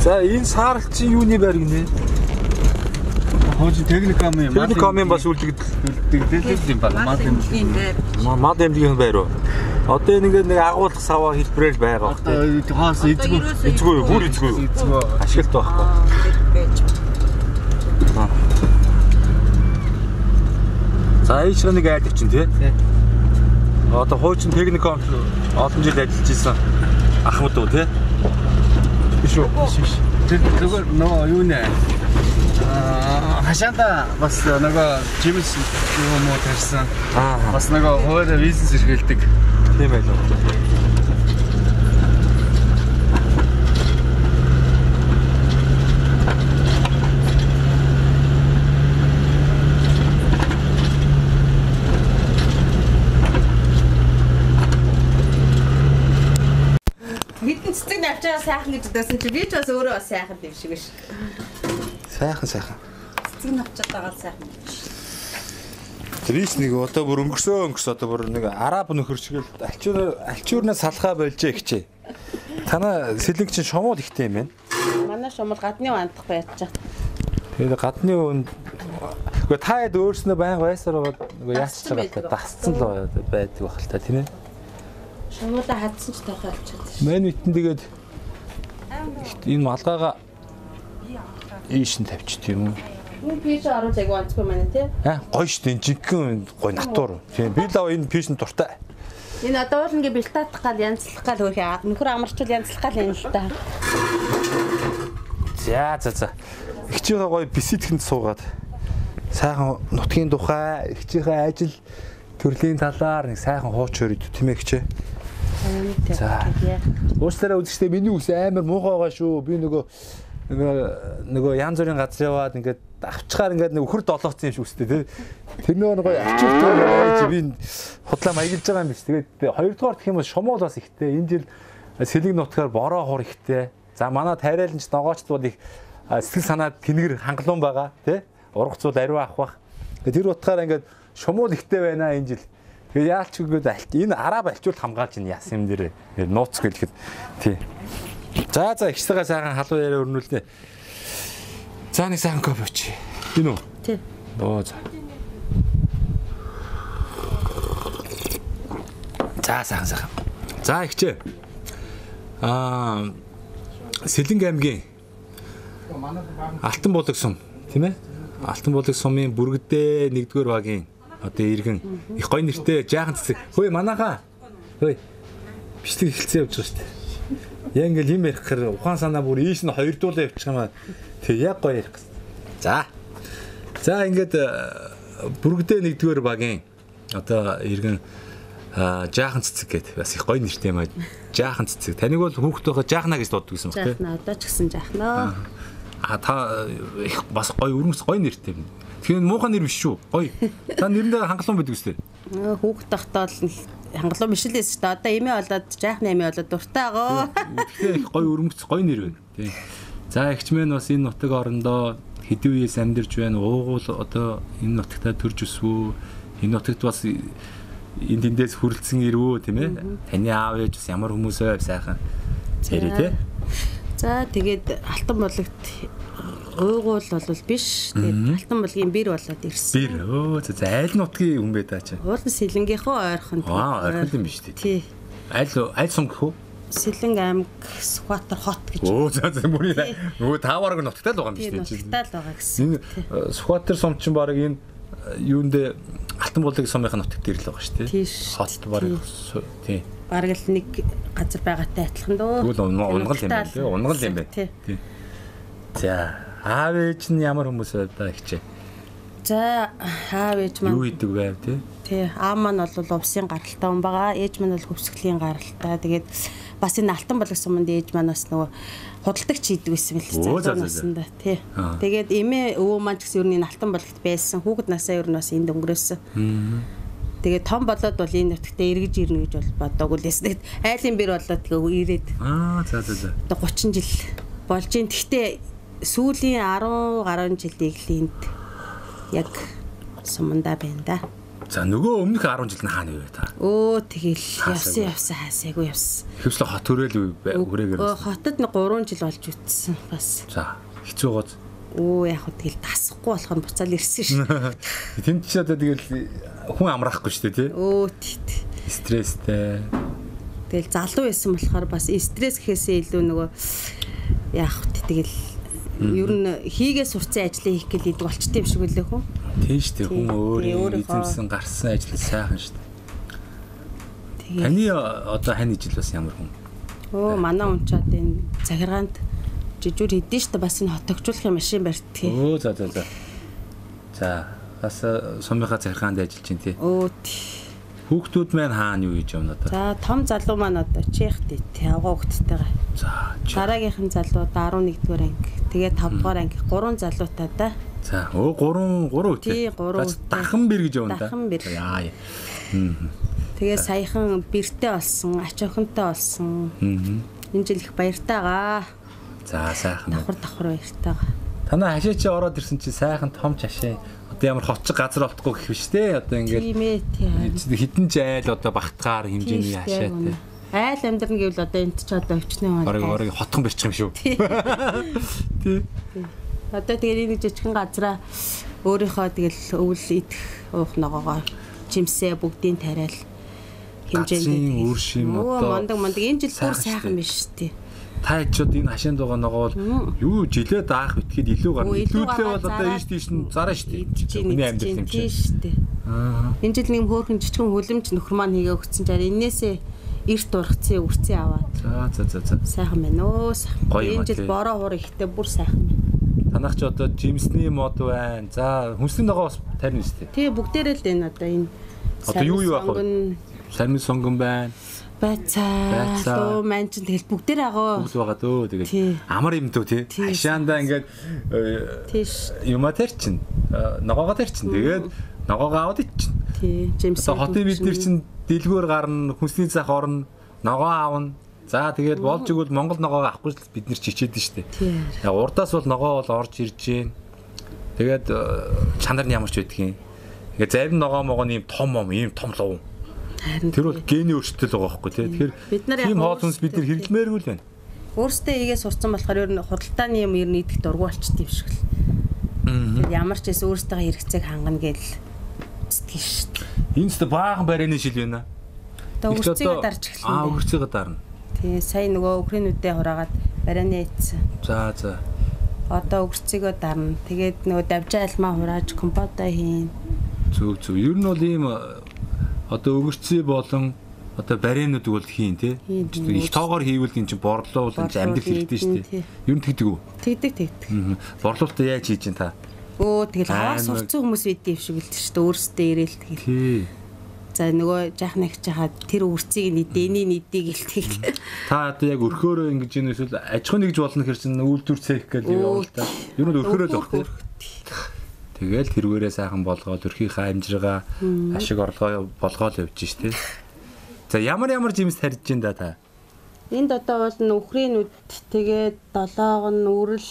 За энэ саарч юуны байр гинэ? Хожи техникомын бас үлдэгдэл юм байна. Мад эмнэлгийн байр уу? Одоо ингээд нэг агуулгах саваа хэлбэрээр байгаа бох. Хаас эзгүй бүр эзгүй. Ашиглалт байхгүй. За ийч нэг айд авчин тий. Одоо хуучин техником олон жил ажиллаж исэн ахмад уу тий. Биш үү? Тэр нөгөө юу нэ? Хашаанда бас нөгөө жимс юм уу тарьсан. Бас нөгөө хойроо бизнес эрхэлдэг. Тийм байх уу. Бидний цэцэг навчаа сайхан гэж дэсэн чи би ч бас өөрөө бас сайхан юм шиг биш. Сайхан. Цэцэг навчаад байгаа сайхан гэж. Тэрийс нэг одоо бүр өнгөрсөн одоо бүр нэг араб нөхөр шиг альчуурнаас салхаа болжээ гэчээ. Танаа сэлэнг чинь шомол ихтэй юм байна. Манай шомол гадны вандах байж байгаа. Тэгээд гадны үнд үгүй та хэд өөрснөө байнга байсаар байгаа нөгөө яач байгаа дасцсан л байдаг байх л та тийм ээ. Шомолоо хадсан ч тохиолж чадчих. Мэн үтэн тэгээд энэ малгайгаа ийш нь тавьчих тийм үү. Энэ пиш оруулж яг онцгүй маань тий. Гоё штэ жинхэнэ гоё натур. Тийм би л энэ пиш нь дуртай. Энэ одоо л ингээ бэлтаатах гал янзлах гал хөрхи нөхөр амарчул янзлах гал юм л та. За. Ихчийнхээ гоё бисэдхэнд суугаад сайхан нутгийн тухай, ихчийнхээ ажил төрлийн талаар нэг сайхан хууч өрөд тийм ээ хичээ. За. Уучлаарай үзэгчдээ миний үс амар муухай байгаа шүү. Би нөгөө янз бүрийн газар яваад ингээд авчгаар ингээд нэг өхөр долооцсон юм шиг үстэй тий. Тэр нөгөө авчиртай байж би худлаа маягилж байгаа юм биш. Тэгээд хоёрдугаар гэх юм бол шомол бас ихтэй. Энэ жил сэлэг нутгаар бороо хур ихтэй. За манай тайрайланч ногоочдууд их сэтгэл санаад тэнгэр хангалуун байгаа тий. Ургацууд ариу авах бах. Тэр утгаараа ингээд шомол ихтэй байна энэ жил. Тэгээд яалч үгээд энэ араб альчуулт хамгаалж ин яс юм дээр нууц гэлэхэд тий. За ихсэгээ сайхан халуун яриа өрнүүлнэ. За нэг сайхан кофе чи. Энэ үү? Тий. За. За сайхан. За ихчээ. Сэлэнг аймгийн Алтан булаг сум тийм ээ? Алтан булаг сумын бүргэдээ 1-р багийн одоо иргэн их гоё нэртэй жаахан цэцэг. Хөөе манайхаа. Хөөе. Бичлэг эхэлсэн явж байгаа шүү дээ. Яг ингээл юм ярих гэхээр ухаан санаа бүр ийш нь хоёрдуулаа явчих юм аа. Тэг яг гоё ярих гэсэн. За ингээд бүргэдээ 1-р багийн одоо иргэн жаахан цэцэг гэдэг бас их гоё нэртэй юм аа. Жаахан цэцэг. Таныг бол хүүхэд байхад жаахна гэж дууддаг гэсэн үг тийм. Жаахна одоо ч гэсэн жаахна. Та их бас гоё өрнөс гоё нэртэй юм. Тэгэхээр муухай нэр биш шүү. Гоё. Та нэрэндээ хангалуун байдаг үстэй. Хүүхэд тахтаа л хангалуун биш л эс. Одоо эмээ болоод жаахны эмээ болоод дуртай байгаа. Тэгэхээр их гоё өрмөц гоё нэр байна. Тийм. За ихчмэн бас энэ нутаг орондоо хэдэн үеэс амьдарч байна. Уугуул одоо энэ нутагтаа төрж өсвөө. Энэ нутагт бас энэ тэндээс хүрэлцэн ирвөө тийм ээ. Таны аав ээж бас ямар хүмүүсээ сайхан царай тий. За тэгээд алтан булгт уугуул бол биш. Тэгээд алтан булгийн бэр болоод ирсэн. Бэр. За айл нутгийн хүн бай та чи. Уулын сэлэнгийнхөө ойрхон. Ойрхон юм биш тий. Тий. Айл сум гэх үү? Сэлэнг аймаг Сүхбаатар хот гэж. За мөрийн нөгөө таваарга нутагтай л байгаа юм биш тий. Нутагтай л байгаа гэсэн. Энэ Сүхбаатар сум чинь баг энэ юундээ Алтан булгийн сумынхаа нутагт ирэл байгаа шүү тий. Хот баг тий. Бараг л нэг газар байгаатай адилхан дөө. Тэгвэл унгал юм байна тий. Унгал юм байна. Тий. За аав ээж нь ямар хүмүүс байда ихчээ. За аав ээж маань юу хийдэг байв тий? Тий, аав маань бол увсын гаралтай хүн байгаа. Ээж маань бол хөвсгөлийн гаралтай. Тэгээд бас энэ алтан булаг суманд ээж маань бас нөгөө худалдагч хийдэг байсан мэл цаасаа. Тий. Тэгээд эмээ өвөө маань ч гэсэн ер нь алтан булагт байсан. Хүүхэд насаа ер нь бас энд өнгөрөөсөн. Тэгээд том болоод бол энэ нутагтаа эргэж ирнэ гэж бол бодоогүй лээс. Тэгээд айлын бэр болоод тэгээ ирээд. За. Одоо 30 жил болж ин. Гэхдээ сүүлийн 10 гаруй жилийн энд яг сумандаа байна да. За нөгөө өмнөх 10 жил нь хаана вэ та? Өө тэгэл явсан хаасаагүй явсан. Хэвслэ хот төрөөл хүрээгээр. Хотод 3 жил болж үтсэн бас. За хэцүү гоц. Яг хөө тэгэл тасахгүй болохоор буцаал ирсэн шүү. Тэнд ч одоо тэгэл хүн амраахгүй шүү дээ тий. Тий. Стресстэй. Тэгэл залуу байсан болохоор бас стресс гэхээсээ илүү нөгөө яг хөө тэгэл ер нь хийгээ сурцсан ажлыг хийх гээл идэг болчтой юм шиг үлээ хүн. Тийм шүү дээ. Хүн өөрөө эзэмсэн гарсан ажил сайхан шүү дээ. Таны одоо хань ижил бас ямар хүн? Манай унчаад энэ захиргаанд жижүүр хийдэж шүү дээ. Бас энэ хотогжуулахын машин барьдгийг. За. За бас сумынхаа захиргаанд ажиллаж байна тий. Хүүхдүүд маань хаана юу хийж явна одоо? За том залуу маань одоо Чехт авгаа хүүхдтэйгээ. За дараагийнхан залууд 11-р анги. Тэгээд 5-р анги 3 залуутай да. За 3 үтэй. Тий 3 үтэй. Дахан бэр гэж явна да. Дахан бэр. Яа. Тэгээд саяхан бэртэй болсон, ач охинтой болсон. Энэ жил их баяртайгаа. За сайхан. Давхар баяртайгаа. Танаа хашаа чи ороод ирсэн чи сайхан том хашаа. Одоо ямар хотч газар олдохгүй гэх биш те. Одоо ингээд хитэн жайл одоо багтгаар хэмжээний хашаатай. Айл амьдрна гэвэл одоо энд ч одоо өчнөө байна. Орыг хотхон бэрчих юм шүү. Тий. Одоо тэгээд энэ жижигхэн газараа өөрийнхөө тэгэл өвөл идэх уух ногоогоо жимсээ бүгдийг тариал хэмжээндээ үр шим одоо мондаг энэ жил бүр сайхан биш тий. Та ичүүд энэ хашаанд байгаа ногоо бол юу жилээ даах битгээд илүү гарна. Илүүдлээ бол одоо ийш тийш нь зараа штий. Миний амьдрал юм чи. Энэ жил нэг хөөрхөн жижигхэн хүлэмж нөхөр маань хийгээ өгсөн чаар энээсээ эрт ургацсан үрцэн аваад. За. Сайхан байна өө. Энэ жил бороо хуур ихтэй бүр сайхан байна. Танах ч одоо жимсний мод байна. За хүнсний ногоо бас тарина штий. Тий бүгдээрээ л энэ одоо энэ. Одоо юу авах вэ? Сармын сонгон байна. Байцаа. Маань ч тэгэл бүгдээр агаа. Бүгд байгаа дөө тэгээд амар юм дөө тий. Хашаанда ингээд юма тарчин. Ногоогоо тарчин. Тэгээд ногоогоо аваад иччин. Тий. Жимс. Одоо хотын бид нар чин дэлгүүр гарна, хүнсний цах орно, ногоо аавна. За тэгээд болж игэл Монгол ногоогоо авахгүй л бид нар чичээд нь штэ. Яг урдаас бол ногоо бол орж ирж гин. Тэгээд чанар нь ямар ч байдгийн. Ингээд зарим ногоо могоо ийм том луу. Тэр бол гений өөрчлөлт байгаа байхгүй тий. Тэгэхээр тийм хоол хүнс бид нар хэрэглэмээргүй л байна. Өөртөө ийгээ сурцсан болохоор ер нь худалдааны юм ер нь идэх дургу болчт юм шиг л. Тэгэхээр ямар ч байсан өөртөө хэрэгцээг хангана гэж сэтгэж шүү дээ. Энэ ч баахан барайны шил байна. Одоо өрцөөгөө дарж эхэлнэ. Өрцөөгөө дарна. Тий, сая нөгөө Украинуудаа хураагаад барайны ийдсэн. За. Одоо өрцөөгөө дарна. Тэгээд нөгөө давжаа алмаа хурааж компота хийн. Зөв. Ер нь бол ийм одоо өгөрцөө болон одоо барайнууд бол хийн тий. Их тоогоор хийвэл энэ чинь борлуулал энэ амьдрал хэрэгтэй шүү дээ. Ер нь тэгдэг үү? Тэгдэг. Борлуулалтаа яаж хийж чинь та? Тэгэл аваа сурцсан хүмүүс үйдээ юм шиг л шүү дээ. Өөрсдөө ирээл тэгэл. За нөгөө жаахан их жахаад тэр үрцгийг энийг гэлтгийг. Та одоо яг өрхөөрөө ингэж юм эсвэл аж ахуй нэгж болно хэр чинь үйлдвэр цех гэж явуул та. Ер нь өрхөөрөө л орох. Тэгэл тэргээрээ сайхан болгоод өрхийнхаа амжиргаа ашиг орлогоо болгоод явж штэ. За ямар жимс тарьж ин да та. Энд одоо бол нөхрийн үд тэгээд долоог нь үрэл.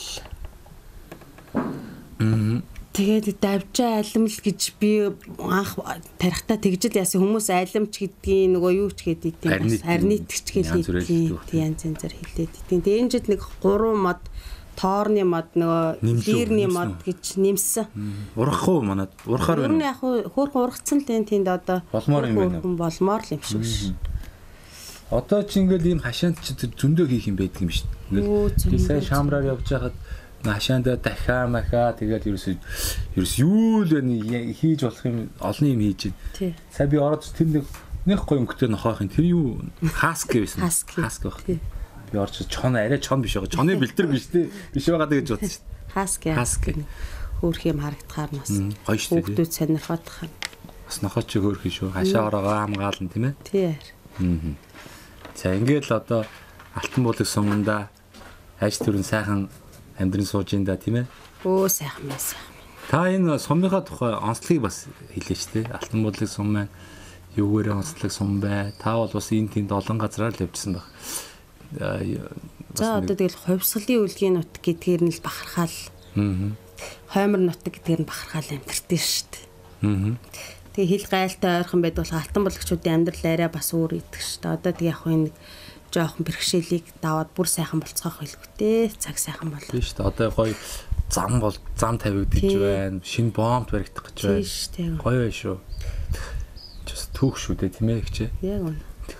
Тэгээд давжаа айлмал гэж би анх тарихтаа тэгжил яасан хүмүүс айлмч гэдгийг нөгөө юу ч гэдэг юм бас арнитч хэлээд тийм янз янзаар хэлээд тийм. Тэгээд энэ жил нэг 3 мод тоорны мод нөгөө лирний мод гэж нэмсэн. Урахгүй манад урахаар байна. Яг хөөрхөн ургацсан л тэнд одоо болмоор юм байна. Болмоор л юм шиг ш. Одоо ч ингээл ийм хашаанд ч зөндөө хийх юм байдаг юм шүү дээ. Сайн шамраар явж байхад хашаанда дахиа махаа тэгэл ерөөс юу л хийж болох юм олон юм хийж байна. Сая би ороод тэр нэг гоё өнгөтэй нохоохын тэр юу хаск байсан. Хаск байх. Би орж чон арай чон биш байгаа. Чоны бэлтэр биш те. Биш байгаа гэж бодсон шүү дээ. Хаск. Хөөх юм харагдахаар нас. Гоё шүү дээ. Хүүхдүүд сонирхоод. Бас нохооч хөөх шүү. Хашаа ороогоо хамгаална тийм ээ. Тийм. За ингээд л одоо алтан буулгын суманда ажил төрн сайхан амьдрын сууж ин да тийм ээ. Сайхан байсан. Та энэ сумынхаа тухай онцлогийг бас хэлээ шүү дээ. Алтан буулгын сум маань юугээр онцлог сум бай. Та бол бас энэ тэнд олон газараар л явжсан баг. За одоо тэгэл хувьсгалын үлгийн нут гэдгээр нь л бахархаал. Хоймор нутаг гэдгээр нь бахархаал амьдэрдэг шүү дээ. Тэгээ хил гайлтай ойрхон байдаг бол алтан булгачуудын амьдрал арай бас өөр идэг ш. Одоо тэг яг энэ жоохон бэрхшээлийг даваад бүр сайхан болцоох хэлгүүтэй. Цаг сайхан болоо. Тийм шүү дээ. Одоо гоё зам тавигдчих байна. Шинэ бомб баригдах гэж байна. Тийм шүү дээ. Гоё байна шүү. Just түүх шүү дээ тийм ээ хчээ. Яг үнэ.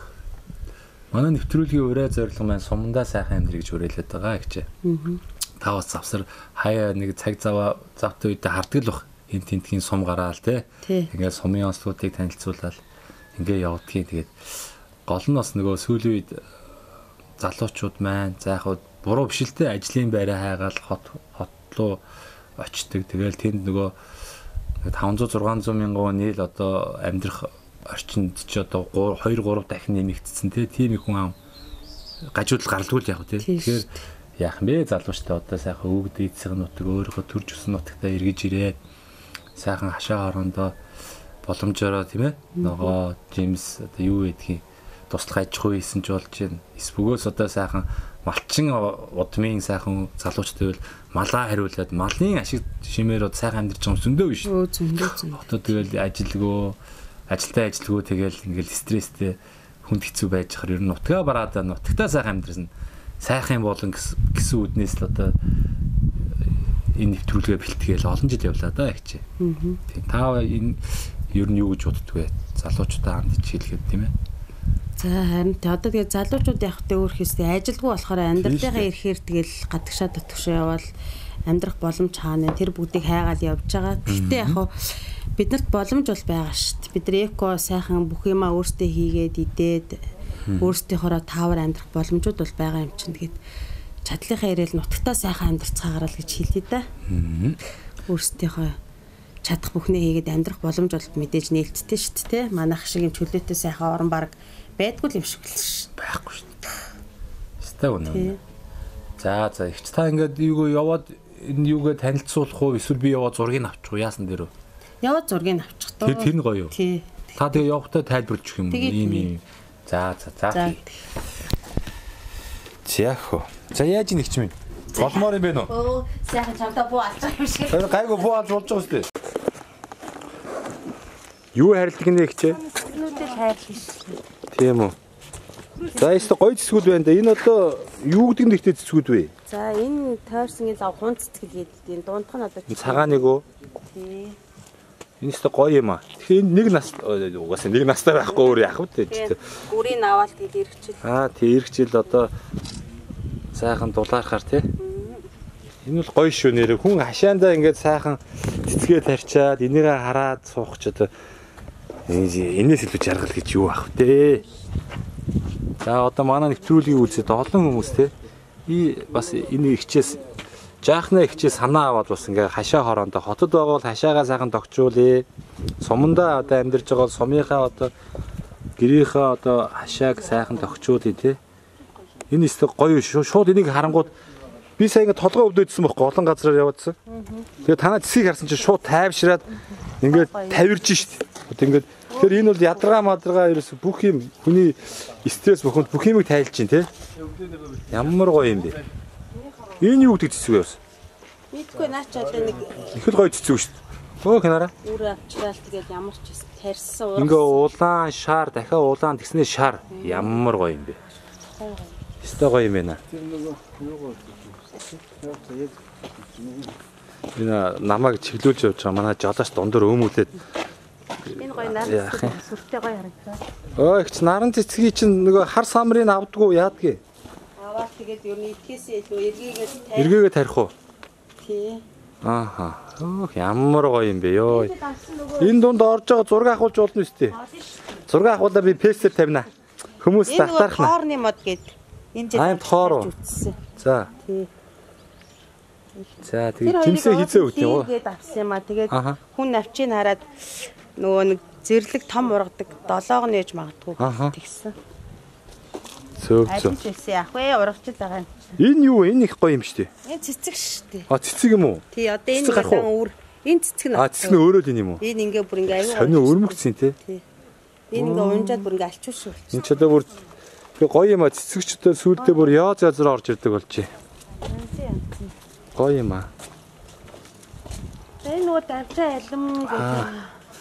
Манай нэвтрүүлгийн ураа зорилго маань сумандаа сайхан амьдрий гэж уриалаад байгаа хчээ. Та бас завсар хаяа нэг цаг завтай үедээ харддаг л бах. Энд тентгийн сум гараал те. Ингээд сумын онцлогуудыг танилцуулаад ингээд явдгийг тэгээд гол нь бас нөгөө сүүлийн үед залуучууд маань за яг буруу биш л те ажлын байраа хайгаал хот руу очдөг. Тэгэл тэнд нөгөө 500-600 мянган нийл одоо амьдрах орчинд ч одоо 2-3 дахин нэмэгдсэн тийм их хүн гажуудал гарлгүй л яг тийм. Тэгэхээр яах юм бэ залуучтай одоо сайхан өвгд эцэг нутаг өөрийнхөө төрж өссөн нутагтаа эргэж ирээд сайхан хашаа хорондоо боломжоор тийм ээ нөгөө Джеймс одоо юу гэдгийг туслах аж ахуй хийсэн ч болж байна. Эсвгөөс одоо сайхан малчин удмын сайхан залуучтай бол малаа хариулаад малын ашиг шимээр сайхан амьдарч байгаа юм зөндөө биш. Зөндөө. Одоо тэгэл ажилтай тэгэл ингээл стресстэй хүнд хэцүү байж хахаар ер нь нутгаа бараад нутагтаа сайхан амьдрсан сайхан болон гэсэн үднээс л одоо энэ нэвтрүүлгээ бэлтгээл олон жил явлаа да их чи. Тийм та энэ ер нь юу гэж боддөг вэ? Залуучуудаа ханд хичээлгээд тийм ээ. За харин одоо тэгээ залуучууд явах тэ өөр хэстэй ажилгүй болохоор амьдралынхаа ирэхээр тэгэл гадагшаа дотгошоо явал амьдрах боломж хаана тэр бүгдийг хайгаад явж байгаа. Гэхдээ яг хуу биднэрт боломж бол байгаа шүү дээ. Бид эко сайхан бүх юмаа өөрсдөө хийгээд идээд өөрсдийнхоороо таавар амьдрах боломжууд бол байгаа юм чинь. Тэгээд чадлынхаа ирээл нутагтаа сайхан амьдрцгаагараа л гэж хэлээ да. Өөрсдийнхөө чадах бүхнээ хийгээд амьдрах боломж бол мэдээж нээлттэй шүү дээ. Манайх шиг юм чөлөөтэй сайхан орон баг байдгүй юм шиг л ш. Байхгүй шүү дээ. Хэвээ үнэ. За ихч та ингээд яваад энэ юугээ танилцуулах уу эсвэл би яваад зургийг авчих уу яасан дээр үү? Яваад зургийг авчих тоо. Тэр нь гоё юу? Тий. Та тэгээ явахдаа тайлбарлаж өгөх юм ийм. За. Зяхо. За яаж нэг ч юм. Болмоор юм бэ нөө? Оо, сайхан чамдаа буу алж байгаа юм шиг. Тэр гайгүй буу алж болж байгаа шүү дээ. Юу харилдаг нэ ихчээ? Нүдэл хайрлах шүү. Тийм үү. За яста гоё цэцгүүд байна да. Энэ одоо юу гэдэг нэртэй цэцгүүд вэ? За энэ тойрсон энэ лав хун цэцгэл гэдэг энэ дундх нь одоо цагааныг үү? Тий. Энэ ч гоё юм аа. Тэгэхээр энэ нэг нас угаасаа нэг настай байхгүй өөр яах вэ? Гүрийн аваад тэгээд эргэжил. Тий эргэжил одоо сайхан дулаархаар тий. Энэ бол гоё шүү нэр. Хүн хашаандаа ингээд сайхан цэцгээ тарьчаад энийгээ хараад суух ч одоо энэс илүү жаргал гэж юу ах вэ? За одоо манай нэвтрүүлгийг үзээд олон хүмүүс тий бас энэ ихчээс жаахнаа ихчээс санаа аваад бас ингээ хашаа хороондоо хотод байгаа бол хашаагаа сайхан тогтжуулъя. Сумандаа одоо амьдарч байгаа бол сумынхаа одоо гэрийнхээ одоо хашааг сайхан тогтжуулъя тий. Энэ өстө гоё шүү. Шууд энийг харангууд би сая ингээ толгой өвдөөдсөн байхгүй олон газраар яваадсан. Тэгээ танаа цэсийг харсан чинь шууд тайвшраад ингээд тавирж шít. Одоо ингээд тэгэхээр энэ бол ядаргаа ерөөс бүх юм хүний стресс бохонд бүх юмыг тайлж чинь тий. Ямар гоё юм бэ? Энэ юу гэдэг цэцэг вэ? Мэдгүй наач одоо нэг их л гоё цэцэг шүү дээ. Өө хинараа. Үр авчраал тэгээд ямар ч тарьсан уу. Ингээ улаан шар дахиад улаан тэгснээ шар ямар гоё юм бэ? Өстой гоё юм байна. Энэ намайг чиглүүлж явж байгаа манай жолооч дундор өмүүлээд энэ гоё наран сүртэй гоё харагдаа. Өө их наран цэцгийг чинь нөгөө хар самрыг авдггүй яадгийг. Аваад тэгээд ер нь итгэхээс илүү эргээгээ тарих уу? Тий. Ааха. Оо ямар гоё юм бэ ёо. Энэ дунд орж байгаа зураг авахулж болно үстэй. Зураг авахулаа би пэстер тавина. Хүмүүс татаарх нь. Хоорны мод гээд энэ жил хоор. За. Тий. За тэгээд жимсээ хийцээ өгд юм уу? Тэгээд авсан юм аа. Тэгээд хүн навчийг хараад нөгөө нэг зэрлэг том ургадаг 7 нээж магадгүй тэгсэн. Цөв. Ажижсэн ах вэ урагчл байгаа юм. Энэ юу вэ? Энэ их гоё юм шүү дээ. Энэ цэцэг шүү дээ. Цэцэг юм уу? Тий, одоо энэ гэсэн өөр энэ цэцэг нь. Цэцэг нь өөрөө л юм уу? Энэ ингээ бүр ингээ аюу. Сонио өрмөгцсөн тий. Энэ ингээ унжаад бүр ингээ алчуурш болчих. Энэ ч одоо бүр гоё юм аа. Цэцэгчдээ сүултээ бүр яа зазраа орж ирдэг болчих. Гоё юм аа. Энэ нөгөө давчаа алим гэдэг.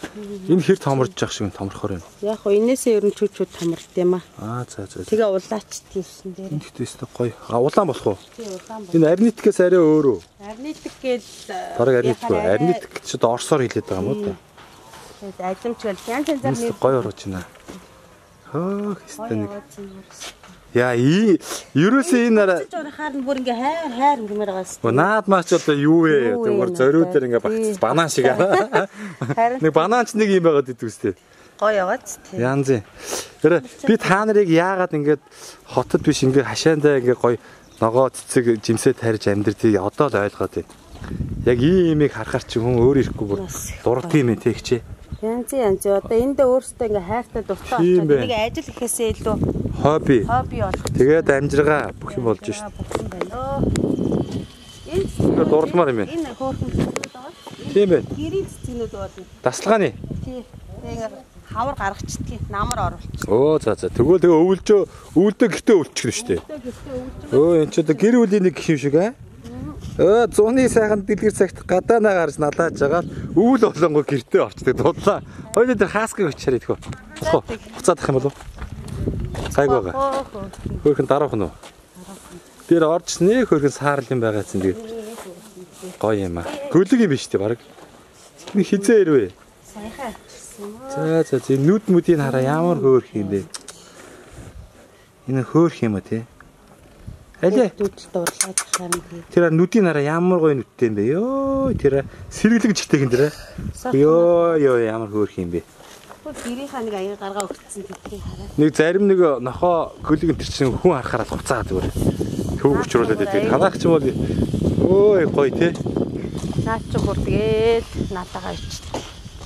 Энэ хэр томорж явах шиг томрохоор байна. Яг хоо энээсээ ер нь чүчүүд томорд юм аа. За. Тэгээ улаачт хийсэн дээр. Энэ ихтэй гоё. Улаан болох уу? Тий улаан бол. Энэ арнитикээс арай өөр үү? Арнитик гээл Бараг арнитик үү? Арнитик ч одоо орсоор хэлээд байгаа юм уу та? тэгээд ажимч гэл янз янзаар Энэ гоё орж байна. Хөө хэвээ нэг. Яа ерөөсөө энэ арай хаар нь бүр ингээ хайр ингэмээр байгаа шүү. наад маач одоо юу вэ? Тэгвэр зориудаар ингээ багц банан шиг аа. Нэг бананч нэг юм байгаад идэв үстэй. Гоё яваач тий. Янз. Тэр би та нарыг яагаад ингээд хотод биш ингээ хашаандаа ингээ гоё ногоо цэцэг жимсээ тарьж амьдртыг одоо л ойлгоод байна. Яг ийм юмыг харахаар чи хүн өөр ирэхгүй бүр дурд юм ээ тэгчээ. Янз одоо эндээ өөртөө ингээ хайртай дуртай болчиход нэг ажил ихээсээ илүү хобби болох. Тэгээд амжиргаа бүх юм болж шít. Бүх юм байна. Энэ дурдмаар юм байна. Энэ хөөрхөн цэцгүүд байгаа. Тийм байна. Гэрийн цэцгүүд байна. Дасгалгааны. Тий. Тэгээ хавар гаргачдгийг намар оруулчих. Оо за. Тэгвэл өвөлдөө гэртээ өвлчихнэ шүү дээ. Өө энэ ч одоо гэр бүлийн нэг гэх юм шиг аа. Зуны сайхан дэлгэр цагт гадаанаа гарч налааж байгаа л өвөл болонгоо гэртээ орчдөг дудлаа. Хоёул дээр хаасгыг өчрээ идэх үү. Буцаад ах юм болов? Гайг байгаа. Хөөхөн дараах нь уу? Тэр орж нэг хөөхөн саарл юм байгаа чинь тэгээд гоё юм аа. Гөлөг юм биш үү баг. Нэг хизээ ирвэ. Сайхан. За нүд мүдийг хараа ямар хөөх юм бэ? Энэ хөөх юм уу те? Алээ. Дуурлаад харин тий. Тэр нүдийн хараа ямар гоё нүдтэй юм бэ? Йоо тэр сэргэлэг жигтэйгэн тэр. Йоо ямар хөөх юм бэ? Гэрийнхаа нэг аяга гаргаа өгцсөн гэдгийг хараа. Нэг зарим нэг нохоо гөлөг энэ чинь хүн харахаар хуцаа зүгээр. Төв өчрүүлээд байдаг. Танаач юм бол ой гоё те. Наач ч бүр тэгээд наатагаа ичдэг.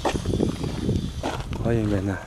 Гоё юм байна.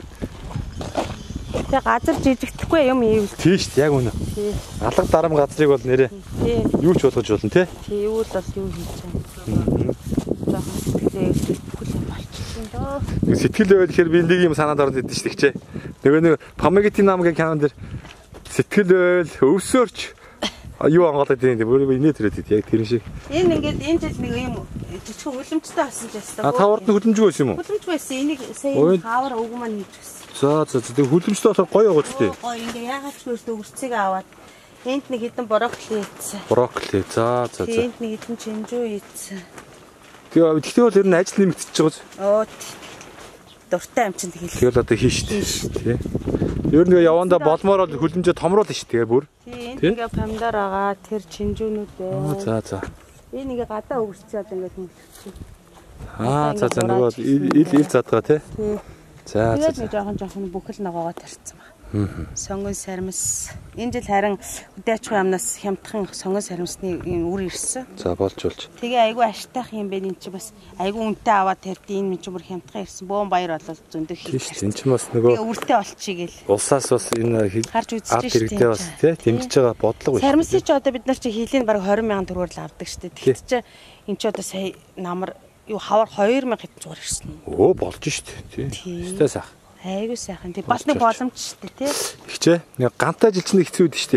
Тэгээ газар жижигдэхгүй юм ийвэл. Тийм шүү дээ яг үнэ. Алга дарам газрыг бол нэрээ. Юу ч болгож болно те. Тий юу л бас юу хийж байгаа. Захан сэтгэлээ сэтгэл болчихсон дөө. Сэтгэл байвал гэхээр би нэг юм санаад ороод идэв шүү дээ. Нөгөө нэг Памагитийн намгийн канал дээр сэтгэл байвал өвсөөрч юу ангаалаад байна. Бүр инээ төрөөд идэв яг тэр шиг. Энэ ингээд энэ жил нэг юм жижиг хөлөмжтэй болсон ч ястаа. Та урд нь хөлөмжгүй байсан юм уу? Хөлөмжгүй байсан. Энийг сая хавар өвгөн маань хийж гисэн. За тэг хөлөмжтэй болохоор гоё байгаа ч тийм. Гоё ингээ ягаад ч өөртөө өвөрцгийг аваад энд нэг хідэн брокколи ийцсэн. Брокколи. За. Энд нэг хідэн чинжүү ийцсэн. Тэгвэл бол ер нь ажил нэмэгдэж байгаа ч. Оо дуртай амчин тэгэл. Тэгэл одоо хийн шүү дээ. Тий. Ер нь явандаа болмоор бол хөлөмжөө томруулна шүү дээ бүр. Тий. Энд ингээ помидор байгаа. Тэр чинжүүнүүд байна. За. Энэ ингээ гадаа өвөрцөөд ингээ хэмжчихсэн. За нөгөө ил задгаа тий. Тий. За. Тэгээд нэг жоохон бүхэл ногоогоо тарьсан ба. Сонгон сармис. Энэ жил харин үдээчгүй амнаас хямдхан сонгон сармисны үр ирсэн. За болж. Тэгээ айгүй аштайх юм бэ энэ чи бас айгүй үнэтэй аваад тарьдیں۔ Энэ чи бүр хямдхан ирсэн. Бөөн баяр болол зөндөө хийх. Энэ ч бас нөгөө үртэй болчихъя гэл. Улсаас бас энэ харж үзчихэж хэрэгтэй бас тий дэмжиж байгаа бодлого биш. Сармисыг ч одоо бид нар чи хийлийн баг 20,000 төгрөгөөр л авдаг штэ. Тэгэхдээ чи энэ ч одоо сая намар юу хавар 2,000 хэдэн зугаар ирсэн. Оо болж штэ тий. Өстэй сах. Айгуу сайхан. Тэг бас нэг боломж штэ тий. Ихчээ. Нэг гантай жил чинь хэцүү үүд штэ.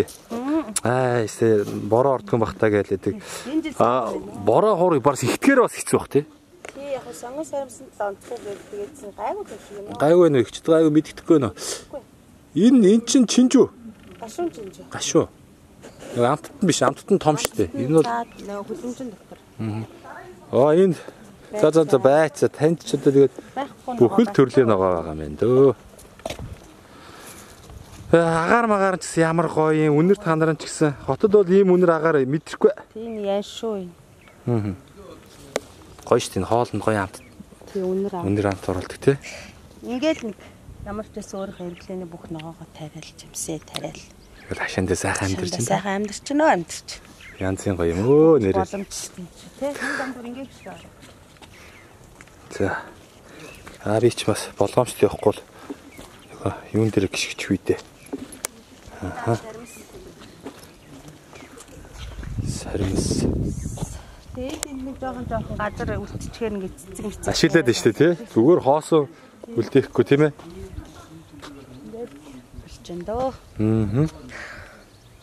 Эсэ бороо ордгон бахтаа гэлээдэг. Бороо хуурыг бас ихтгэр бас хэцүү бах тий. Тий яг сонгон сарамсанд онцгой гэдгээдсэн гайгүй юм уу? Гайгүй нэ ихчтэй гайгүй мэддэхгүй нөө. Энэ чинь чинжүү. Гашуун чинжүү. Гашуу. Амттан биш, амттан том штэ. Энэ бол хөлөмжин доктор. Энэ за байц танд ч одоо тэгээд бүхэл төрлийн ногоо байгаа юм дөө. Агаар магаар ч гэсэн ямар гоё юм. Үнэр та нараа ч гэсэн хотод бол ийм үнэр агаар мэдрэхгүй. Тийм яа шүү юм. Гоё штэ энэ хоолнд гоё амт. Тийм үнэр амт оруулдаг тий. Ингээл нэг ямар ч байсан өөрийнхөө хэрэглээний бүх ногоогоо тариал жимсээ тариал. Тэгэл хашаандаа сайхан амьдарч байна. Сайхан амьдарч нөө амьдарч. Янзын гоё юм өө нэрээ. Боломжтой тий. Хандам бүр ингээд шүү. За. Арич бас болгоомжтой явахгүй л юун дээр гიშгч үйдээ. Сармис. Тэгээд энэ нэг жоохон газар үлдчихээр ингээд цэцэг мэт. Ашиглаад байна шүү дээ тий. Зүгээр хоосон үлдээхгүй тийм ээ. Болчихно.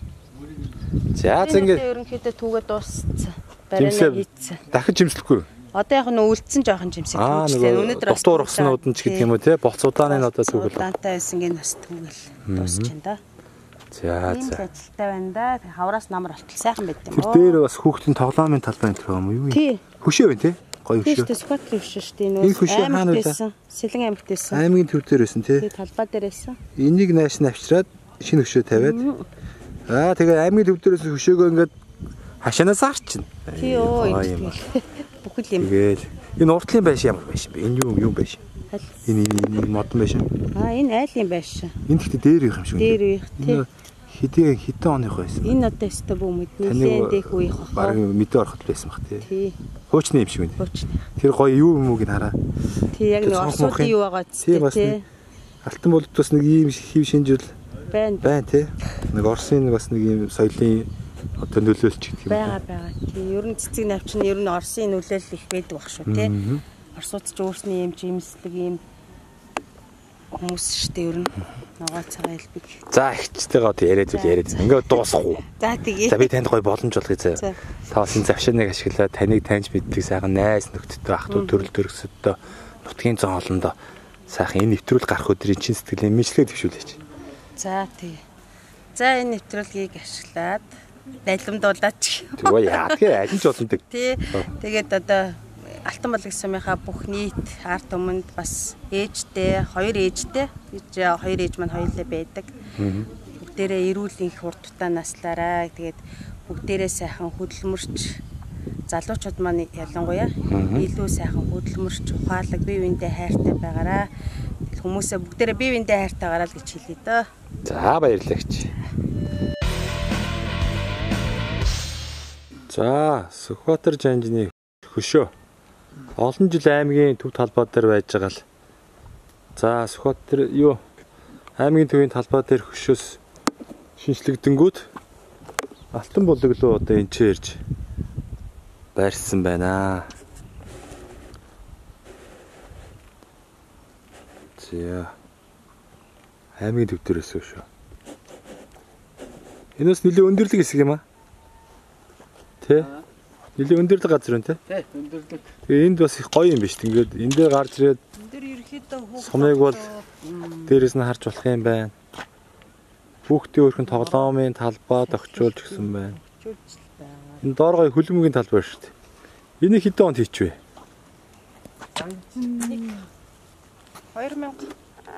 За ингээд ерөнхийдөө түүгээ дууссан. Барайнаа хийцэн. Дахиж жимслэхгүй. Одоо яг нөө үлдсэн жоохон жимсэг түүчлээ. Өнөөдөр бас дотор ургаснууд нь ч гэдэг юм уу те боцуудааны нь одоо зүгэл. Удаантай байсан гээ бас түгэл дуусчихна да. За ийм ажилтай байна да. Хавраас намар болтол сайхан байд юм. Тэр дээр бас хүүхдийн тоглоомын талбай энэ юм уу? Тий. Хөшөө байна те? Гоё хөшөө. Тий, скватрын хөшөө шүү дээ. Энэ хөшөө хаана вэ? Сэлэн аймагт байсан. Аймгийн төв дээр байсан те? Тий, талбай дээр байсан. Энийг нааш нь авчираад шинэ хөшөө тавиад. Тэгээ аймгийн төв дээрээс хөшөөгөө ингээд хашаанаас харчихна. Тий ёо. Бүхэл юм. Тэгэл энэ уртлын байш ямар байш бэ? Энэ юу байш? Энэ модон байш. Энэ айлын байш. Энэ гэхдээ дээр их юм шиг. Дээр их тий. Хэдэн оных байсан? Энэ одоо өстө бүү мэднэ. Дэх үеих баг мэдээ ороход байсан бах тий. Хуучны юм шиг байна. Хуучны. Тэр гоё юу юм уу гэж хараа. Тий яг нэг орсуудын юу байгаа тий. Алтан болдоос нэг ийм хив шинжил байна тий. Нэг Оросын бас нэг ийм соёлын одоо нөлөөлч гэх юм. Бага. Тий. Ер нь цэцэг навч нь ер нь Оросын нөлөөлөл их байдаг баг шүү тий. Оросууд ч өөрсний юм жимслэг юм хүмүүс шүү дээ ер нь. Ногоо цагаан элбэг. За ихчтэйгээ одоо яриад ингээд дуусахгүй. За тэгээ. За би танд гоё боломж олгоё заяа. Та бас энэ завшааныг ашиглаад таныг таньж мэддэг сайхан найз нөхдөдөө ах トゥ төрөл төрөсөдөө нутгийн зон олондоо сайхан энэ нэвтрүүл гарах өдрийн чин сэтгэлийн мэдлэгээ төвшүүлээч. За тэгээ. За энэ нэвтрүүлгийг ашиглаад найламдуулаач. Тэгвэл яадаг аль ч боломжтой. Тий. Тэгээд одоо Алтан балаг сумынхаа бүх нийт арт өмнөд бас ээжтэй, хоёр ээжтэй. Хоёр ээж маань хоёулаа байдаг. Бүгдээрээ эрүүл их урт тутаа наслаарай. Тэгээд бүгдээрээ сайхан хөдөлмөрч залуучууд маань ялангуяа илүү сайхан хөдөлмөрч ухаалаг бие биендээ хайртай байгаарай. Хүмүүсээ бүгдээрээ бие биендээ хайртайгаараа л гэж хэлье дөө. За баярлагч. За Сүхбаатар жанжны хөшөө олон жил аймгийн төв талбай дээр байж байгаа л. За Сүхбаатар юу аймгийн төвийн талбай дээр хөшөөс шинжлэгдэнгүүт алтан бологлоо одоо энэ ч ирж байрсан байна. За аймгийн төв дээрээс хөшөө. Энэ бас нэлээд өндөрлөг хэсэг юм аа. Тэ? Нэлээд өндөрлөг газар байна те? Тий, өндөрлөг. Тэгээ энд бас их гоё юм биш үү? Ингээд энэ дээр гарч ирээд Энд дэр ерөөхдөө сумыг бол дээрээс нь харж болох юм байна. Хүүхдийн өөрхөн тоглоомын талбай тогтчулж гисэн байна. Энэ доор гоё хөлбөмбөгийн талбай шүү дээ. Энийг хэдэн онд хийчихвэ? 2018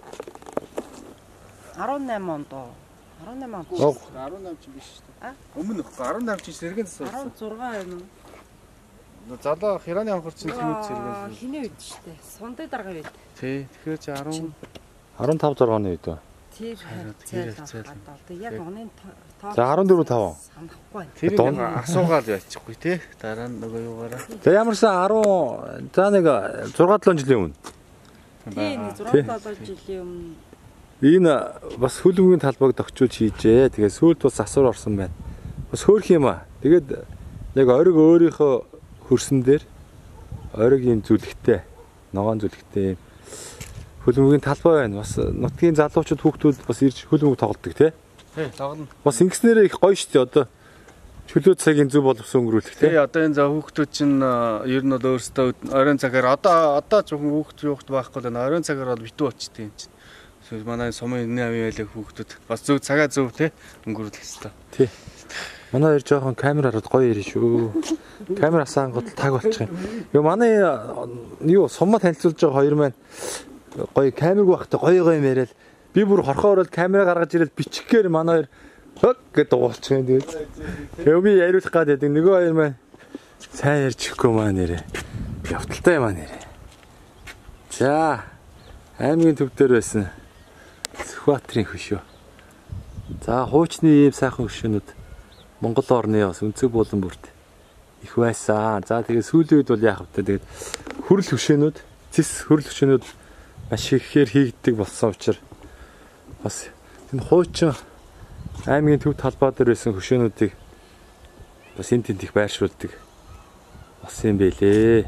онд. 18 онд. 18 ч биш шүү дээ. Өмнө 18 ч сэргэн засвар. 16 юм. Залуу Хираны анхорч тэмүүд сэргэн. Хиний үед шүү дээ. Сундай дарга үед. Тий, тэгэхээр чи 10 15 6 оны үед ба. Тэр хацаа. Одоо яг оны За 14 5. санахгүй байна. тэр нэг асуугаал байчихгүй тий. Дараа нь нөгөө юугаараа. За ямарсан 10 за нэг 6 7 жилийн өмнө. Тийм 6-7 жилийн өмнө. Энэ бас хөлбөмбөгийн талбайг тогтчулж хийжээ. Тэгээ сүүлд бас асуур орсон байна. Бас хөөх юм аа. Тэгээд яг ориг өөрийнхөө хөрсөн дээр ориг юм зүлэгтэй, ногоон зүлэгтэй юм хөлбөмбөгийн талбай байна. Бас нутгийн залуучууд хүүхдүүд бас ирж хөлбөмбөг тоглодог тий. Тий, тоглоно. Бас ингэснээрээ их гоё шүү дээ одоо. Чөлөө цагийн зөв боловсон өнгөрүүлэх тий. Тий, одоо энэ за хүүхдүүд чинь ер нь бол өөрсдөө оройн цагаар одоо зөвхөн хүүхд байхгүй л оройн цагаар бол битүү очдөг юм чинь. Эсвэл манай сумын 8 айлаг хүүхдүүд бас зөв цагаа зөв тий өнгөрүүлэх хэрэгтэй. Тий. Манай хоёр жоохон камер хараад гоё ирэн шүү. Камер асаангууд таг болчих юм. Юу манай юу сумма танилцуулж байгаа хоёр маань гоё камерг багтаа гоё юм яриад би бүр хорхоо ороод камера гаргаж ирээд бичихгээр манай хоёр хөг гэдэг дуусчих юм тэгээд. Тэгээ би яриулах гээд байдаг. Нөгөө хоёр маань сайн ярьж өгөхгүй маань нэрээ. Явталтай маань нэрээ. За аймгийн төв дээр байсан Сүхбаатарын хөшөө. За хуучны ийм сайхан хөшөөнүүд Монгол орны бас өнцөг болон бүрт их байсан. За тэгээ сүүлийн үед бол яах вэ? Тэгээд хөрөл хөшөөнүүд, цэс хөрөл хөшөөнүүд маш ихээр хийгддэг болсон учраас бас энэ хуучин аймгийн төв талбай дээр байсан хөшөөнүүдийг бас энэ тэнд их байршуулдаг болсон юм байлээ.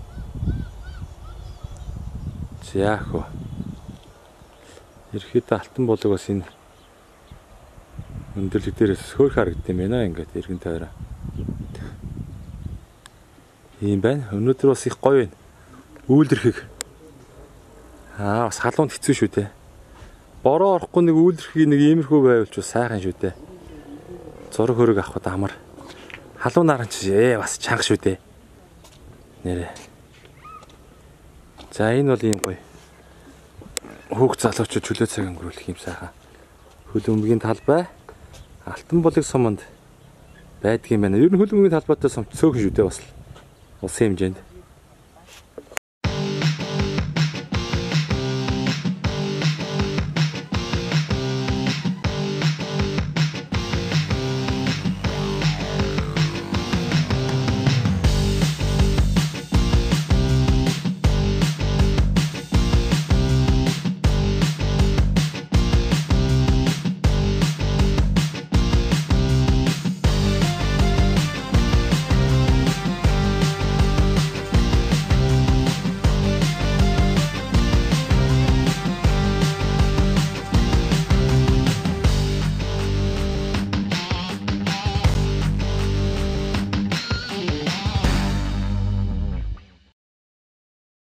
Яах вэ? Ерхэд алтан болог бас энэ өндөрлөг дээрээс хөөх харагдсан юм байна ингээд эргэн тойроо. Ийм байна. Өнөөдөр бас их гоё байна. Үйлдэрхийг. Бас халуунд хэцүү шүү дээ. Бороо орохгүй нэг үйлдэрхийг нэг иймэрхүү байвал ч бас сайхан шүү дээ. Зураг хөрөг авахд амар. Халуунаар ч бас чанга шүү дээ. Нэрээ. За энэ бол ийм гоё. Хүүхд залуучууд чөлөө цаг өнгөрүүлэх юм сайхан. Хөл өмгийн талбай Алтан болыг суманд байдгийн байна. Ер нь хөл өмгийн талбайтай сум цөөхөн шүү дээ бас. Улсын хэмжээнд.